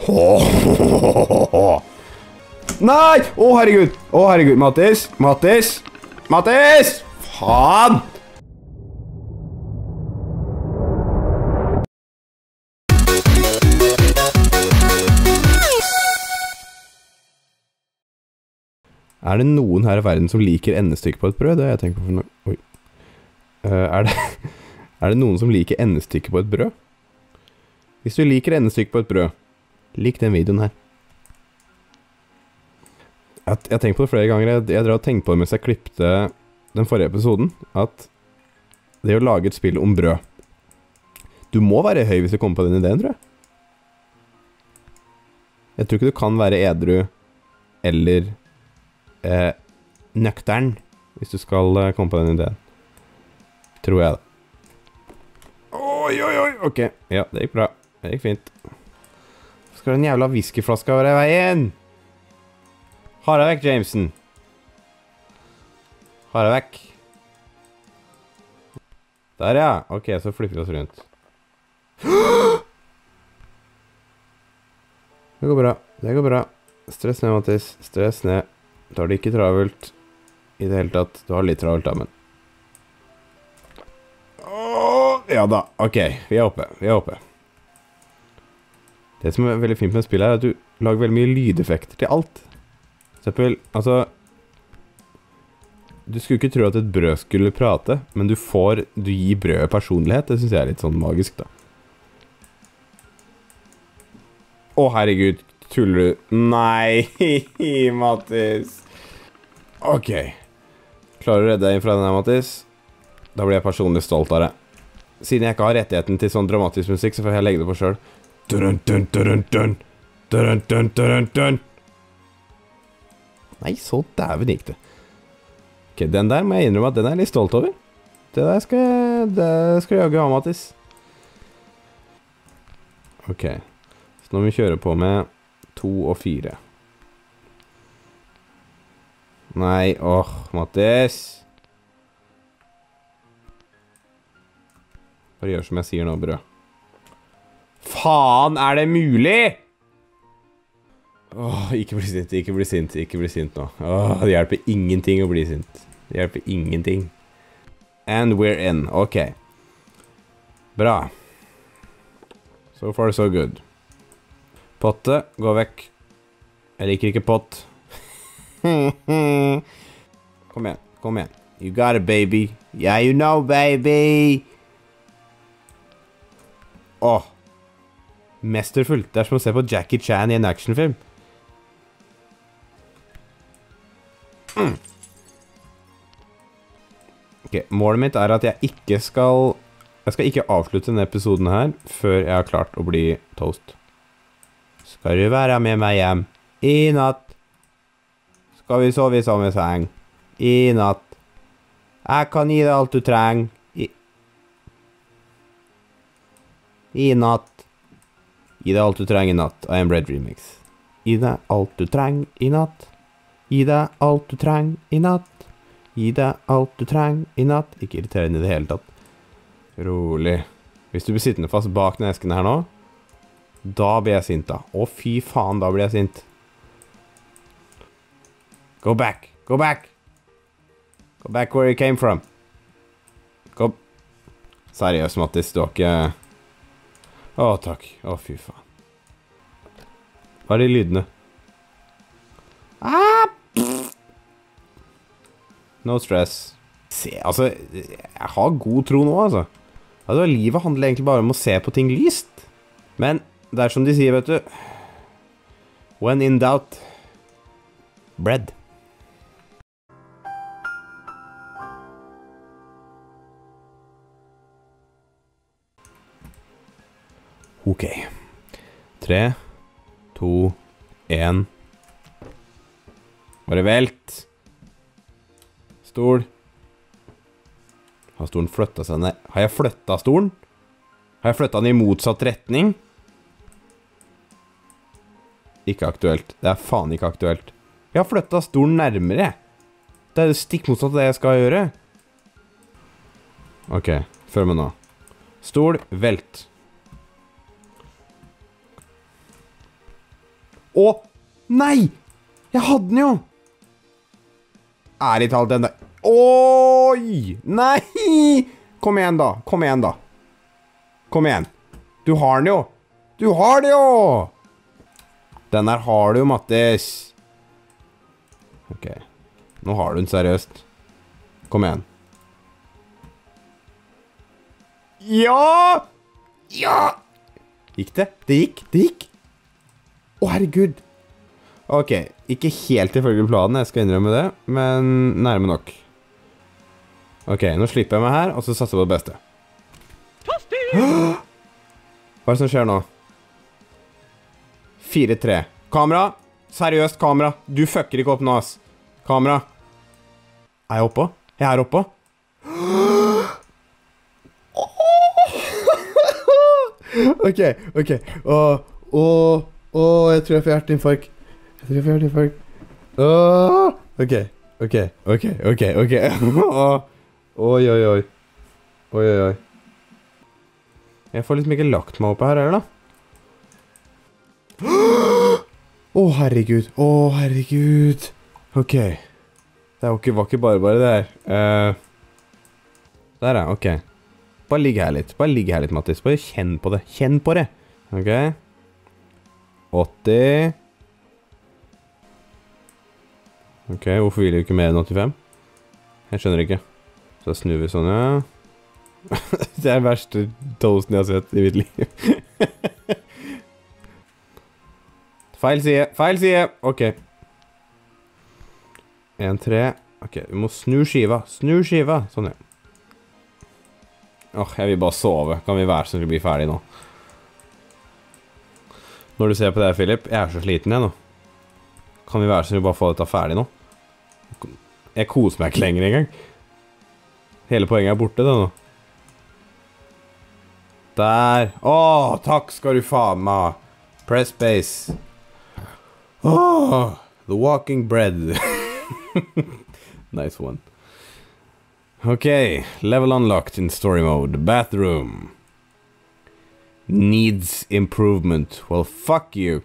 Nei! Å, herregud! Å, herregud, Mattis! Mattis! Mattis! Faen! Er det noen her i verden som liker endestykke på et brød? Det har jeg tenkt på for noe. Oi. Er det noen som liker endestykke på et brød? Hvis du liker endestykke på et brød, lik den videoen her. Jeg har tenkt på det flere ganger. Jeg har tenkt på det mens jeg klippte den forrige episoden, at det å lage et spill om brød, du må være høy hvis du kommer på den ideen, tror jeg. Jeg tror ikke du kan være edru eller nøktern hvis du skal komme på den ideen. Tror jeg det. Oi, oi, oi, ok. Ja, det gikk bra. Det gikk fint. Skal den jævla whiskyflaska være i veien? Ha deg vekk, Jameson. Ha deg vekk. Der, ja. Ok, så flytter vi oss rundt. Det går bra. Det går bra. Stress ned, Mattis. Stress ned. Du har det ikke travelt i det hele tatt. Du har litt travelt, da, men... Ja da, ok. Vi er oppe. Vi er oppe. Det som er veldig fint med spillet er at du lager veldig mye lydeffekter til alt. For eksempel, altså... Du skulle ikke tro at et brød skulle prate, men du gir brødet personlighet. Det synes jeg er litt sånn magisk, da. Å, herregud. Tuller du? Nei, Mattis. Ok. Klarer du å redde deg inn fra denne, Mattis? Da blir jeg personlig stolt av det. Siden jeg ikke har rettigheten til sånn dramatisk musikk, så får jeg legge det på selv. Dun, dun, dun, dun. Dun, dun, dun, dun. Nei, så dæven gikk det. Ok, den der må jeg innrømme at den er jeg litt stolt over. Det der skal jeg jagge ha, Mattis. Ok. Så nå må vi kjøre på med 2 og 4. Nei, Mattis. Bare gjør som jeg sier nå, brød. Faen, er det mulig? Ikke bli sint, ikke bli sint, ikke bli sint nå. Det hjelper ingenting å bli sint. Det hjelper ingenting. And we're in, ok. Bra. So far so good. Potte, gå vekk. Jeg liker ikke pott. Kom igjen, kom igjen. You got it, baby. Yeah, you know, baby. Mesterfullt. Det er som å se på Jackie Chan i en actionfilm. Ok, målet mitt er at jeg skal ikke avslutte denne episoden her før jeg har klart å bli toast. Skal du være med meg hjem i natt? Skal vi sove i samme seng i natt? Jeg kan gi deg alt du trenger i natt. Gi deg alt du trenger i natt. I am Red Remix. Gi deg alt du trenger i natt. Gi deg alt du trenger i natt. Gi deg alt du trenger i natt. Ikke irriterende i det hele tatt. Rolig. Hvis du blir sittende fast bak den esken her nå, da blir jeg sint da. Å, fy faen, da blir jeg sint. Go back. Go back. Go back where you came from. Kom. Seriøst, Mattis, du har ikke... takk. Fy faen. Hva er de lydene? No stress. Se, altså, jeg har god tro nå, altså. Altså, livet handler egentlig bare om å se på ting lyst. Men det er som de sier, vet du. When in doubt, bread. Ok. 3, 2, 1. Bare velt. Stol. Har stolen flyttet seg ned? Har jeg flyttet stolen? Har jeg flyttet den i motsatt retning? Ikke aktuelt. Det er faen ikke aktuelt. Jeg har flyttet stolen nærmere. Det er jo stikk motsatt av det jeg skal gjøre. Ok, følg med nå. Stol, velt. Å, nei! Jeg hadde den jo! Ærlig talt, den der. Oi! Nei! Kom igjen da, kom igjen da. Kom igjen. Du har den jo. Du har det jo! Den der har du jo, Mattis. Ok. Nå har du den seriøst. Kom igjen. Ja! Ja! Gikk det? Det gikk, det gikk. Å, herregud. Ok, ikke helt ifølge planen, jeg skal innrømme det, men nærme nok. Ok, nå slipper jeg meg her, og så satser jeg på det beste. Hva er det som skjer nå? 4-3. Kamera! Seriøst, kamera! Du fucker ikke opp nå, ass. Kamera. Er jeg oppe? Jeg er oppe. Ok, ok. Jeg tror jeg får hjerteinfarkt. Ok. Oi, oi, oi. Oi, oi, oi. Jeg får liksom ikke lagt meg oppe her, eller da? Å, herregud. Å, herregud. Ok. Det var ikke bare det her. Der ja, ok. Bare ligg her litt. Mattis. Bare kjenn på det. Kjenn på det. Ok. 80. Ok, hvorfor vil du ikke mer enn 85? Jeg skjønner ikke. Så snur vi sånn, ja. Det er den verste toasten jeg har sett i mitt liv. Feil side. Ok. 1-3. Ok, vi må snu skiva. Sånn, ja. Åh, jeg vil bare sove. Kan vi være så vi blir ferdig nå? Når du ser på det her, Philip, jeg er så sliten jeg nå. Kan vi være så vi bare får dette ferdig nå? Jeg koser meg ikke lenger engang. Hele poenget er borte da nå. Der. Åh, takk skal du faen meg. Press space. Åh, the walking bread. Nice one. Okay, level unlocked in story mode. Bathroom. Needs improvement. Well, fuck you.